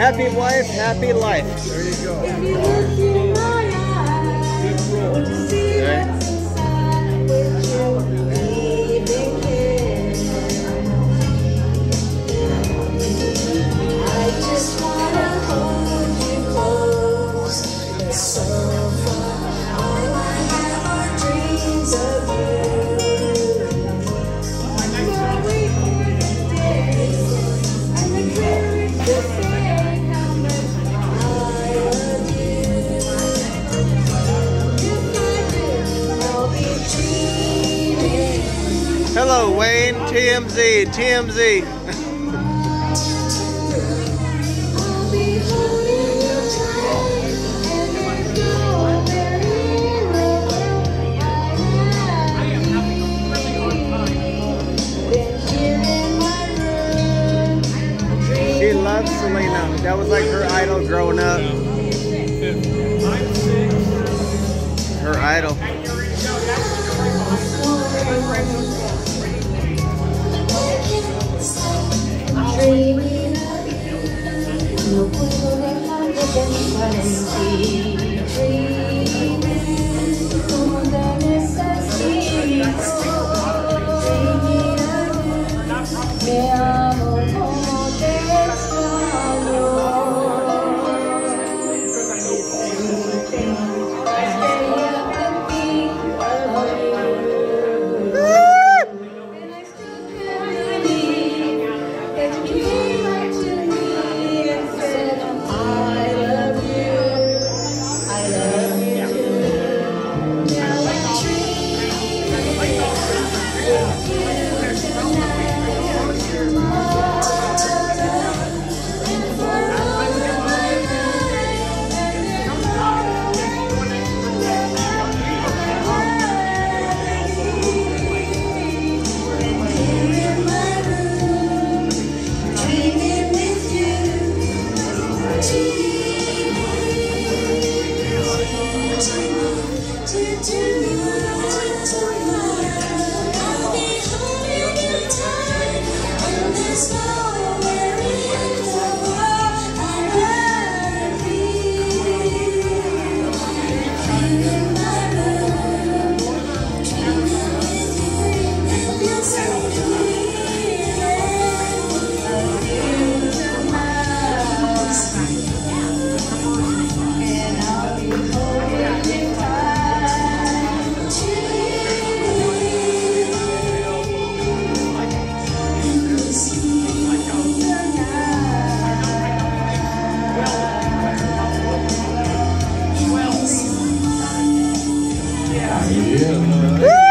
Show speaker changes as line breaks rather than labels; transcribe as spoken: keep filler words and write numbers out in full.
Happy wife, happy life. There you go. Okay. Hello, Wayne. T M Z, T M Z. She loves Selena. That was like her idol growing up. Her idol.
Dreaming of you, no puedo dejar de pensar en ti. Dreaming como te necesito. Dreaming of you, me amo como te extraño.
Yeah.